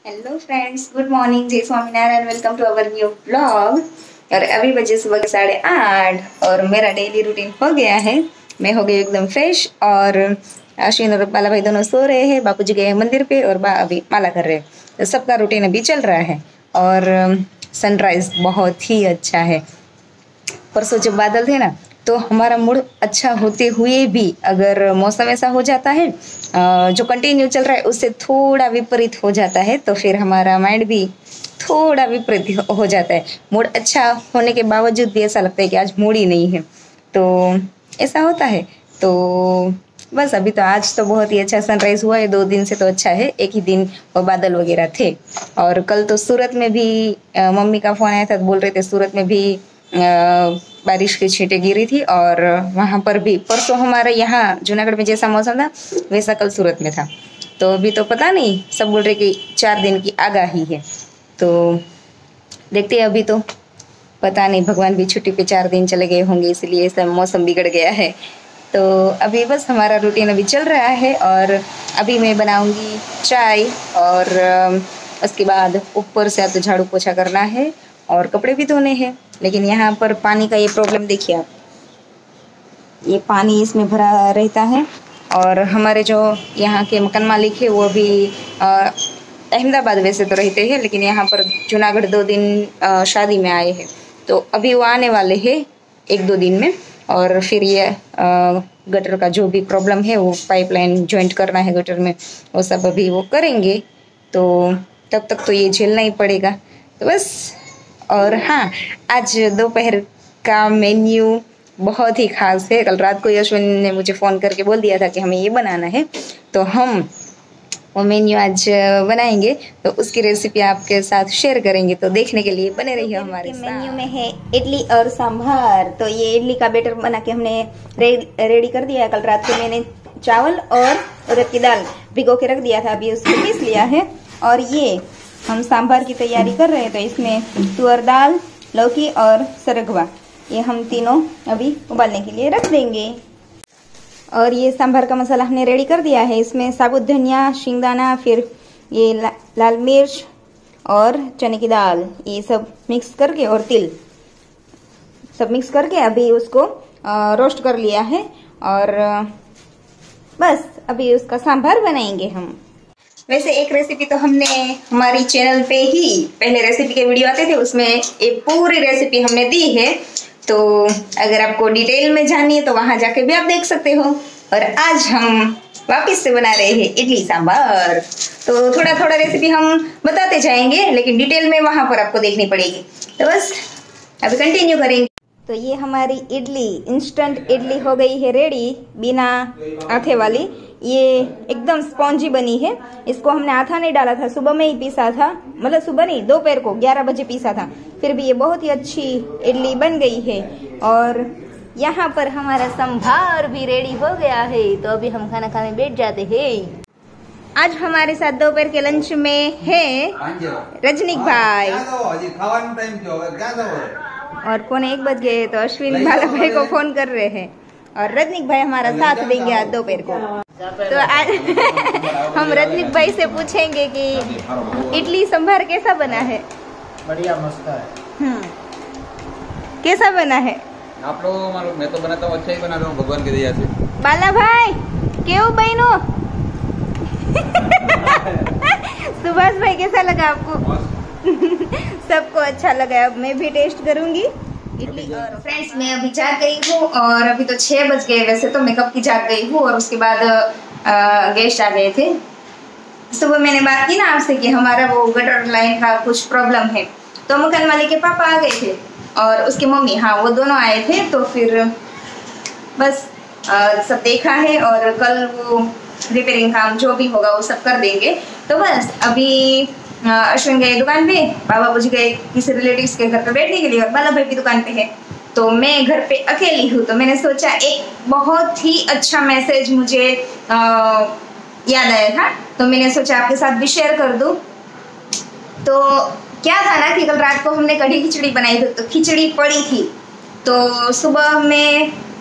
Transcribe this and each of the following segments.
Hello friends, good morning, जय Swaminarayan. Welcome to our new blog. और अभी बजे सुबह के 8:30 और मेरा डेली रूटीन हो गया है। मैं हो गई एकदम फ्रेश और अश्विन और बाला भाई दोनों सो रहे हैं। बापूजी गए हैं मंदिर पे और बा अभी माला कर रहे हैं। तो सबका रूटीन अभी चल रहा है और सनराइज बहुत ही अच्छा है। परसों जब बादल थे ना, तो हमारा मूड अच्छा होते हुए भी अगर मौसम ऐसा हो जाता है जो कंटिन्यू चल रहा है उससे थोड़ा विपरीत हो जाता है, तो फिर हमारा माइंड भी थोड़ा विपरीत हो जाता है। मूड अच्छा होने के बावजूद भी ऐसा लगता है कि आज मूड ही नहीं है, तो ऐसा होता है। तो बस अभी तो आज तो बहुत ही अच्छा सनराइज हुआ है। 2 दिन से तो अच्छा है, एक ही दिन वो बादल वगैरह थे। और कल तो सूरत में भी मम्मी का फ़ोन आया था, तो बोल रहे थे सूरत में भी बारिश की छींटें गिरी थी। और वहाँ पर भी परसों हमारे यहाँ जूनागढ़ में जैसा मौसम था वैसा कल सूरत में था। तो अभी तो पता नहीं, सब बोल रहे कि 4 दिन की आगाही है। तो देखते हैं, अभी तो पता नहीं, भगवान भी छुट्टी पे 4 दिन चले गए होंगे, इसलिए ऐसा मौसम बिगड़ गया है। तो अभी बस हमारा रूटीन अभी चल रहा है और अभी मैं बनाऊंगी चाय और उसके बाद ऊपर से तो झाड़ू पोछा करना है और कपड़े भी धोने हैं। लेकिन यहाँ पर पानी का ये प्रॉब्लम देखिए आप, ये पानी इसमें भरा रहता है। और हमारे जो यहाँ के मकान मालिक है वो भी अहमदाबाद वैसे तो रहते हैं, लेकिन यहाँ पर जूनागढ़ 2 दिन शादी में आए हैं। तो अभी वो आने वाले हैं 1-2 दिन में। और फिर ये गटर का जो भी प्रॉब्लम है, वो पाइपलाइन जॉइंट करना है गटर में, वो सब अभी वो करेंगे। तो तब तक तो ये झेलना ही पड़ेगा। तो बस। और हाँ, आज दोपहर का मेन्यू बहुत ही खास है। कल रात को अश्विन ने मुझे फ़ोन करके बोल दिया था कि हमें ये बनाना है, तो हम वो मेन्यू आज बनाएंगे। तो उसकी रेसिपी आपके साथ शेयर करेंगे, तो देखने के लिए बने रहिए हमारे साथ। मेन्यू में है इडली और सांभर। तो ये इडली का बैटर बना के हमने रेडी कर दिया है। कल रात को मैंने चावल और उड़द की दाल भिगो के रख दिया था, अभी उसको पीस लिया है। और ये हम सांभर की तैयारी कर रहे हैं, तो इसमें तुअर दाल, लौकी और सरगवा, ये हम तीनों अभी उबालने के लिए रख देंगे। और ये सांभर का मसाला हमने रेडी कर दिया है। इसमें साबुत धनिया, शिंगदाना, फिर ये लाल मिर्च और चने की दाल, ये सब मिक्स करके, और तिल सब मिक्स करके अभी उसको रोस्ट कर लिया है। और बस अभी उसका सांभर बनाएंगे हम। वैसे एक रेसिपी तो हमने हमारी चैनल पे ही पहले रेसिपी के वीडियो आते थे, उसमें एक पूरी रेसिपी हमने दी है। तो अगर आपको डिटेल में जाननी है तो वहां जाके भी आप देख सकते हो। और आज हम वापस से बना रहे हैं इडली सांभर। तो थोड़ा थोड़ा रेसिपी हम बताते जाएंगे, लेकिन डिटेल में वहां पर आपको देखनी पड़ेगी। तो बस अभी कंटिन्यू करेंगे। तो ये हमारी इडली, इंस्टेंट इडली हो गई है रेडी, बिना आथे वाली। ये एकदम स्पॉन्जी बनी है। इसको हमने आथा नहीं डाला था, सुबह में ही पीसा था, मतलब सुबह नहीं, दोपहर को 11 बजे पीसा था। फिर भी ये बहुत ही अच्छी इडली बन गई है। और यहाँ पर हमारा संभार भी रेडी हो गया है। तो अभी हम खाना खाने बैठ जाते हैं। आज हमारे साथ दोपहर के लंच में है रजनीक भाई। और 1:45 बज गए, तो अश्विन बाला भाई को फोन कर रहे हैं और रजनीक भाई हमारा साथ देंगे आज दोपहर को। तो आज हम रजनीक भाई से पूछेंगे कि इडली सांभर कैसा बना है। बढ़िया, मस्त है। कैसा बना है? आप लोगों को मालूम, मैं तो बनाता हूँ अच्छा ही बना रहा हूँ भगवान की दया से। बाला भाई क्यों बहनो? सुभाष भाई कैसा लगा आपको? सबको अच्छा लगा। अब मैं भी टेस्ट करूंगी इडली। और फ्रेंड्स, मैं अभी जाग गई हूँ और अभी तो 6 बज गए। वैसे तो मैं कब की जाग गई हूँ। और उसके बाद गेस्ट आ गए थे। सुबह मैंने बात की ना आपसे कि हमारा वो गटर लाइन का कुछ प्रॉब्लम है, तो मकान मालिक के पापा आ गए थे और उसकी मम्मी, हाँ वो दोनों आए थे। तो फिर बस सब देखा है और कल वो रिपेयरिंग काम जो भी होगा वो सब कर देंगे। तो बस अभी अश्विन गए दुकान पे, बाबा जी गए किसी रिलेटिव्स के घर पे बैठने के लिए, और बाला भाई भी दुकान पे है। तो मैं घर पे अकेली हूँ। तो मैंने सोचा एक बहुत ही अच्छा मैसेज मुझे याद आया था, तो मैंने सोचा आपके साथ भी शेयर कर दूँ। तो क्या था ना कि कल रात को हमने कढ़ी खिचड़ी बनाई थी, तो खिचड़ी पड़ी थी। तो सुबह में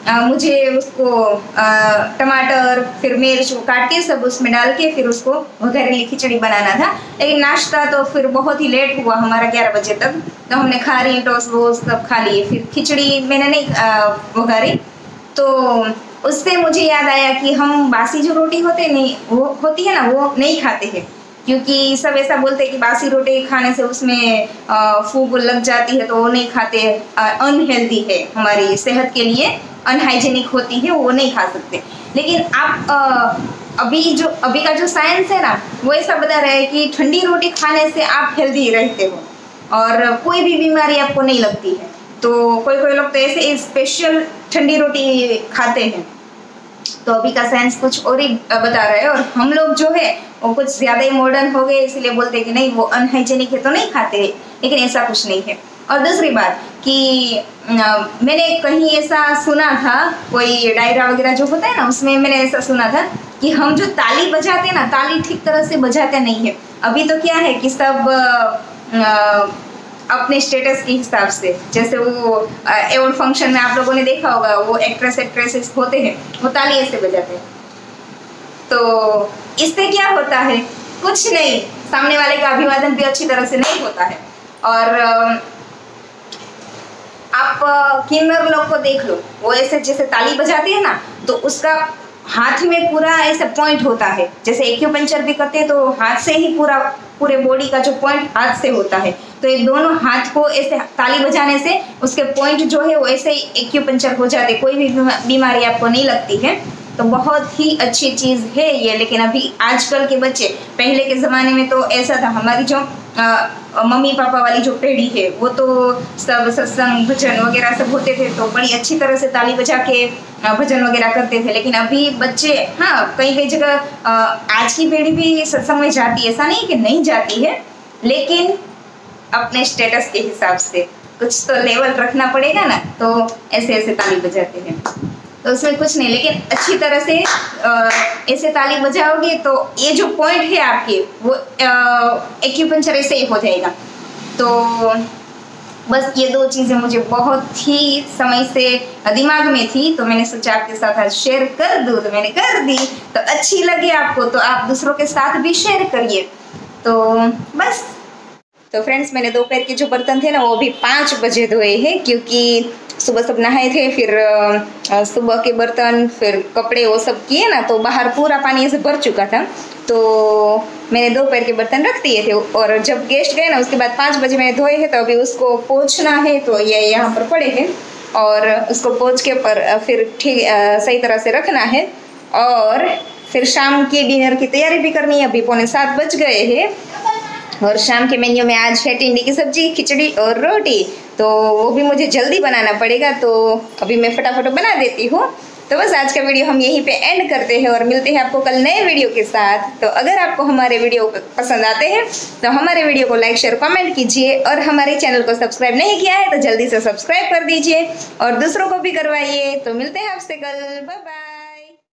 मुझे उसको टमाटर फिर मिर्च काट के सब उसमें डाल के फिर उसको वघारेली खिचड़ी बनाना था। लेकिन नाश्ता तो फिर बहुत ही लेट हुआ हमारा 11 बजे तक, तो हमने खारी टोस्ट वो सब खा लिए। फिर खिचड़ी मैंने नहीं वघारी, तो उससे मुझे याद आया कि हम बासी जो रोटी होती है ना वो नहीं खाते हैं, क्योंकि सब ऐसा बोलते हैं कि बासी रोटी खाने से उसमें फूग लग जाती है, तो वो नहीं खाते, अनहेल्दी है हमारी सेहत के लिए, अनहाइजीनिक होती है, वो नहीं खा सकते। लेकिन आप अभी का जो साइंस है ना वो ऐसा बता रहा है कि ठंडी रोटी खाने से आप हेल्दी रहते हो और कोई भी बीमारी आपको नहीं लगती है। तो कोई लोग तो ऐसे स्पेशल ठंडी रोटी खाते हैं, तो अभी का साइंस कुछ और ही बता रहा है, और हम लोग जो है वो कुछ ज्यादा ही मॉडर्न हो गए, इसलिए बोलते हैं कि नहीं वो अनहाइजेनिक है तो नहीं खाते, लेकिन ऐसा कुछ नहीं है। और दूसरी बात कि मैंने कहीं ऐसा सुना था, कोई डायरा वगैरह जो होता है ना उसमें मैंने ऐसा सुना था कि हम जो ताली बजाते हैं ना, ताली ठीक तरह से बजाते नहीं है। अभी तो क्या है कि सब अपने स्टेटस के हिसाब से, जैसे वो अवार्ड फंक्शन में आप लोगों ने देखा होगा, वो एक्ट्रेसेस होते हैं वो ताली ऐसे बजाते हैं। तो इससे क्या होता है, कुछ नहीं, सामने वाले का अभिवादन भी अच्छी तरह से नहीं होता है। और आप किन्नर लोग को देख लो, वो ऐसे जैसे ताली बजाते हैं ना, तो उसका हाथ में पूरा ऐसा पॉइंट होता है, जैसे एक्यूपंक्चर भी करते हैं तो हाथ से ही पूरे बॉडी का जो पॉइंट हाथ से होता है, तो ये दोनों हाथ को ऐसे ताली बजाने से उसके पॉइंट जो है वो ऐसे ही एक्यूपंक्चर हो जाते, कोई भी बीमारी आपको नहीं लगती है। तो बहुत ही अच्छी चीज है ये। लेकिन अभी आजकल के बच्चे, पहले के जमाने में तो ऐसा था, हमारी जो मम्मी पापा वाली जो पीढ़ी है वो तो सब सत्संग भजन वगैरह सब होते थे, तो बड़ी अच्छी तरह से ताली बजा के भजन वगैरह करते थे। लेकिन अभी बच्चे, हाँ कई जगह आज की पीढ़ी भी सत्संग में जाती है, ऐसा नहीं कि नहीं जाती है, लेकिन अपने स्टेटस के हिसाब से कुछ तो लेवल रखना पड़ेगा ना, तो ऐसे ताली बजाते हैं, तो उसमें कुछ नहीं। लेकिन अच्छी तरह से ऐसे ताली बजाओगे तो ये जो पॉइंट है आपके वो एक्यूपंक्चर ऐसे ही हो जाएगा। तो बस ये दो चीजें मुझे बहुत ही समय से दिमाग में थी, तो मैंने सोचा आपके साथ आज शेयर कर दूं, तो मैंने कर दी। तो अच्छी लगे आपको तो आप दूसरों के साथ भी शेयर करिए। तो बस, तो फ्रेंड्स मैंने दोपहर के जो बर्तन थे ना वो भी 5 बजे धोए हैं, क्योंकि सुबह सब नहाए थे, फिर सुबह के बर्तन फिर कपड़े वो सब किए ना, तो बाहर पूरा पानी ऐसे भर चुका था, तो मैंने दोपहर के बर्तन रख दिए थे। और जब गेस्ट गए ना उसके बाद 5 बजे मैंने धोए हैं, तो अभी उसको पोंछना है, तो ये यहाँ पर पड़े हैं और उसको पोंछ के पर फिर ठीक सही तरह से रखना है। और फिर शाम की डिनर की तैयारी भी करनी है, अभी 6:45 बज गए हैं, और शाम के मेन्यू में आज है टिंडी की सब्जी, खिचड़ी और रोटी, तो वो भी मुझे जल्दी बनाना पड़ेगा, तो अभी मैं फटाफट बना देती हूँ। तो बस आज का वीडियो हम यहीं पे एंड करते हैं और मिलते हैं आपको कल नए वीडियो के साथ। तो अगर आपको हमारे वीडियो पसंद आते हैं तो हमारे वीडियो को लाइक शेयर कमेंट कीजिए, और हमारे चैनल को सब्सक्राइब नहीं किया है तो जल्दी से सब्सक्राइब कर दीजिए और दूसरों को भी करवाइए। तो मिलते हैं आपसे कल, बाय बाय।